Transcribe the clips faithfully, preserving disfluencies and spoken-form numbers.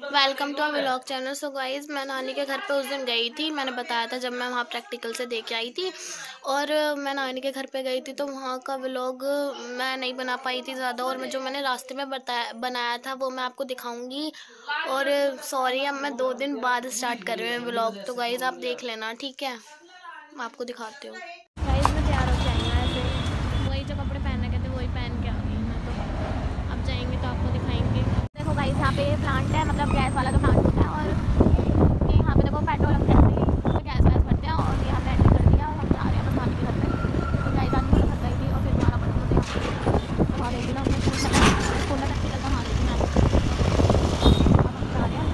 Welcome to our vlog channel. So guys, मैं नानी के घर पे उस दिन गई थी। मैंने बताया था जब मैं वहाँ प्रैक्टिकल से दे के आई थी। और मैं नानी के घर पे गई थी तो वहाँ का व्लॉग मैं नहीं बना पाई थी ज़्यादा। और मैं जो मैंने रास्ते में बताया बनाया था वो मैं आपको दिखाऊंगी। और सॉरी, अब मैं दो दिन बाद स्टार्ट कर रही हूँ व्लॉग, तो गाइज आप देख लेना, ठीक है। मैं आपको दिखाती हूँ। गाइज मैं तैयार हो के आई हूँ, ऐसे वही जो कपड़े पहनने गए थे वही पहन के आ गई मैं। तो अब जाएंगे तो आपको दिखाएंगे। देखो गाइस, यहाँ पे प्लांट है, मतलब गैस वाला जो प्लांट होता है। और ये यहाँ पे देखो पेट्रोल हम कैसे ही गैस वैस भरते हैं। और यहाँ पे एंट्री कर दिया और हम जा रहे हैं बस नानी के घर पे। तो गाइस आदमी घर गई थी और फिर जाना पड़ा मुझे यहाँ पे। वहाँ गई थी ना अपने स्कूल में, स्कूल में प्रैक्टिकल था, वहाँ गई थी नानी। अब हम जा रहे हैं।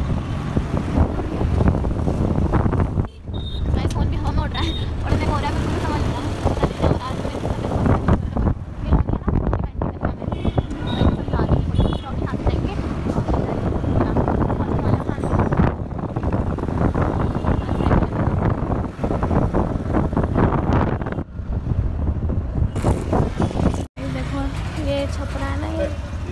गाइस फोन भी हम उड़ रहा है और देखो हो रहा है, कुछ समझ नहीं आ रहा। छपरा है ना ये।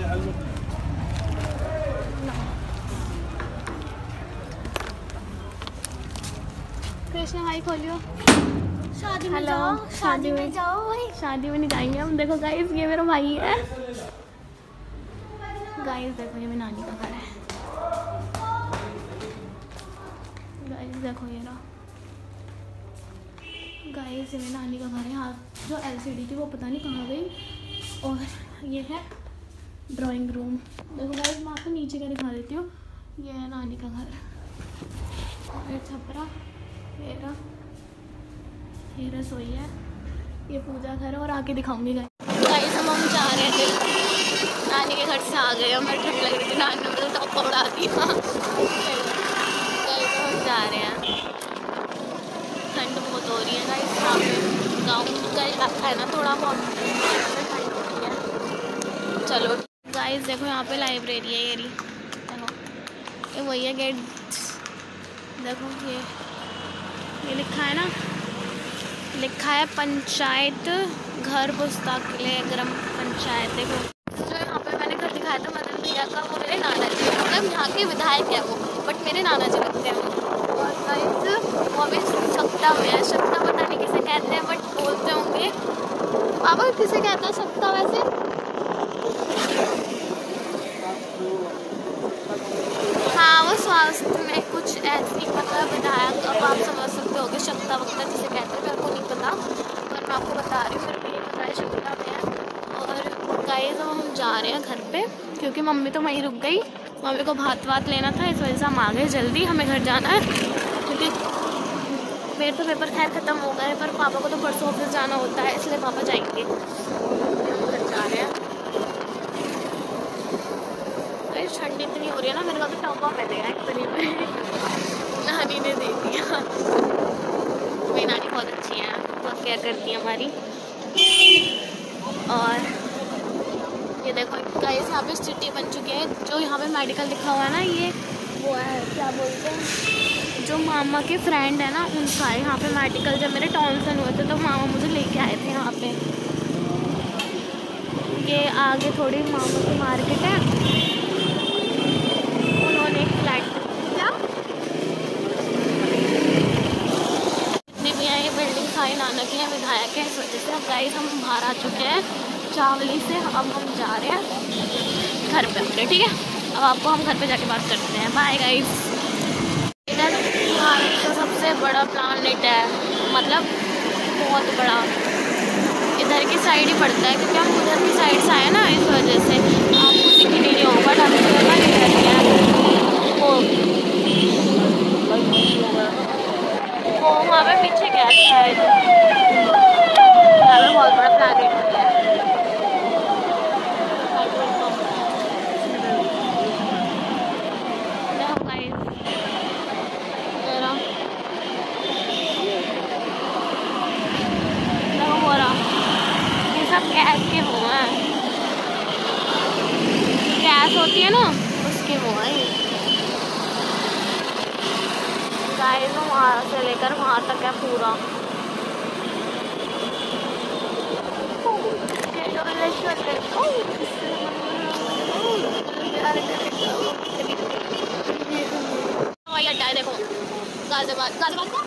कृष्णा भाई खोलियो। शादी में जाओ, शादी में जाओ, शादी में नहीं जाएंगे हम। देखो गाइस, ये मेरा भाई है। गाइस देखो, ये मेरी नानी का घर है। गाइस देखो ये ना, गाइस ये मेरी नानी का घर है। यहाँ जो एलसीडी थी वो पता नहीं कहाँ गई। और ये है ड्राइंग रूम। देखो गाइस, मैं आपको नीचे का दिखा देती हूँ। ये है नानी का घर, ये छपरा, ये रहा, ये रसोई है, ये पूजा घर है। और आके दिखाऊंगी गाइस। हम हम जा रहे थे नानी के घर से, आ गए। हमें ठंड लग रही थी, नानी ने मुझे टॉप उड़ा दिया। गाइस हम जा रहे हैं, ठंड बहुत हो रही है गाइस। यहाँ पे गाँव का इलाका है ना, थोड़ा बहुत ठंड होती है। चलो गाइस देखो, यहाँ पे लाइब्रेरी है ये रही। देखो ये वही है गेट। देखो ये ये लिखा है ना, लिखा है पंचायत घर पुस्तकालय ग्राम पंचायत। देखो जो यहाँ पे मैंने घर दिखाया था मदन भैया का, वो मेरे नाना जी, मतलब यहाँ के विधायक है वो, बट मेरे नाना जी लगते हैं। और गाइस वो अभी सत्ता में है। सत्ता पता नहीं किसे कहते हैं, बट बोलते होंगे। पापा किसे कहते हैं सत्ता वैसे? हाँ, वो स्वास्थ्य में कुछ ऐसी, मतलब विधायक। अब आप समझ सकते हो कि शक्ता वक्ता जिसे कहते हैं, मेरे को नहीं पता, पर मैं आपको बता रही हूँ, मेरे को ये पता है शक्ता में है। और गाइस अब हम जा रहे हैं घर पे, क्योंकि मम्मी तो वहीं रुक गई। मम्मी को भात वात लेना था, इस वजह से हम आ गए जल्दी। हमें घर जाना है क्योंकि मेरे तो पेपर खैर ख़त्म हो गए, पर पापा को तो परसों ऑफिस जाना होता है, इसलिए पापा जाएंगे। हम घर जा रहे हैं। ठंड इतनी हो रही है ना, मेरे को तो टॉपा मिल गया इतनी में। नानी ने दे दिया। मेरी नानी बहुत अच्छी है, बहुत केयर करती है हमारी। और ये देखो गाइस, यहाँ पे सिटी बन चुकी है। जो यहाँ पे मेडिकल लिखा हुआ है ना, ये वो है, क्या बोलते हैं, जो मामा के फ्रेंड है ना उनका है यहाँ पे मेडिकल। जब मेरे टॉन्सन हुए थे तो मामा मुझे लेके आए थे यहाँ पे। ये आगे थोड़ी मामा की मार्केट है, उन्होंने एक फ्लैट क्या जितने भी हैं ये बिल्डिंग सारी नाना की है, विधायक है, इस वजह से। अब गाइस हम बाहर आ चुके हैं चावली से। अब हम जा रहे हैं घर पे अपने, ठीक है। अब आपको हम घर पे जाके बात करते हैं। Bye guys. इधर भारत का सबसे बड़ा प्लानेट है, मतलब बहुत बड़ा। इधर की साइड ही पड़ता है, क्योंकि हम उधर की साइड से आए ना, इस वजह से आपको दिख नहीं होगा। ढंग से ना इधर क्या वो वो वहाँ पे पीछे क्या है, यहाँ पे बहुत बड़ा प्लानेट है। ये सब गैस के वो हैं, गैस होती है ना उसके वो है। गाइस वहाँ से लेकर वहाँ तक है पूरा। गाजियाबाद गाजियाबाद का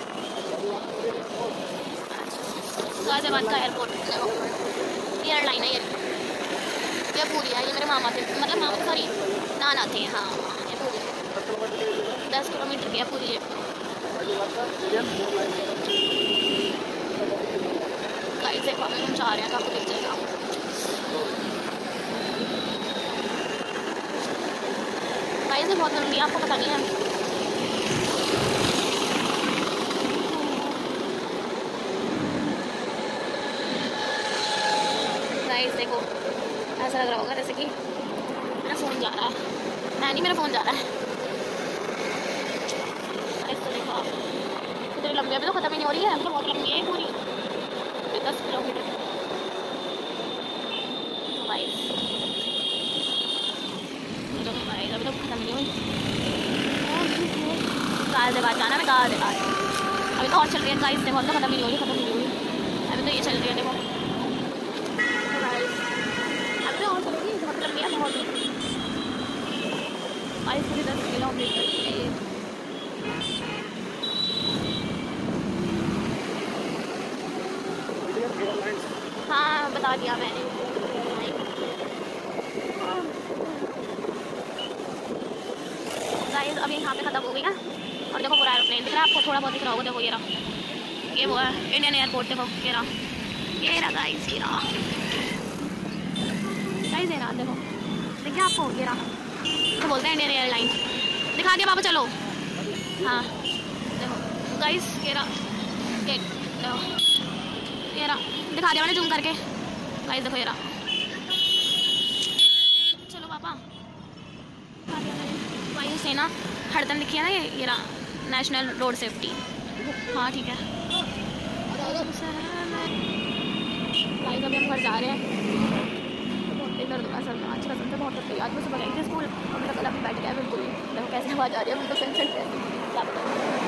गाजियाबाद का एयरपोर्ट एयरलाइन है ये ये पूरी है। ये मेरे मामा थे, मतलब मामा सॉरी नाना थे। हाँ ये पूरी दस किलोमीटर की है पूरी ये। गाइस देखो हम जा रहे हैं, आपको दिख जाएगा। गाइस बहुत लंबी है, आपको पता नहीं है। गाइस देखो ऐसा लग रहा होगा जैसे कि मेरा फ़ोन जा रहा है। मैं नहीं, मेरा फ़ोन जा रहा है। ऐसा देखो आप कितनी लंबी है, अभी तो ख़त्म ही नहीं हो रही है, तो बहुत लंबी है पूरी दस किलोमीटर। गाइस अभी तो ख़त्म नहीं हुई। गाजियाबाद जाना है, गाजियाबाद अभी तो और चल रही है। गाइस देखो तो ख़त्म नहीं हो रही, ख़त्म नहीं हुई, अभी तो ये चल रही है। देखो अभी तो और चलेगी, बहुत लंबी है बहुत। गाइस पूरी दस किलोमीटर। हाँ बता दिया मैंने। गाइस अभी यहाँ पे ख़त्म हो गई है और देखो पूरा एयरप्लेन दिख रहा है आपको, थोड़ा बहुत दिख रहा होगा। देखो ये रहा, ये वो है इंडियन एयरपोर्ट। देखो ये रहा, ये रहा गाइस, ये रहा गाइस, ये रहा देखो, देखिए आपको ये रहा। तो बोलते हैं इंडियन एयरलाइन। दिखा दिया पापा, चलो। हाँ देखो गाइस ये रहा, ये देखो ये रहा, दिखा दिया मैंने जूम करके। गाइस देखो ये रहा, चलो पापा दिखा दिया मैंने। वायुसेना हड़तन लिखी है ना, ये ये रहा नेशनल रोड सेफ्टी। हाँ ठीक है गाइस अभी हम घर जा रहे हैं। इधर दुकान सर आज का सर बहुत अच्छी आज मैं सुबह गई थी स्कूल, अभी तक अभी बैठ गया बिल्कुल। देखो कैसे आवाज़ आ रही है, बिल्कुल टेंशन है।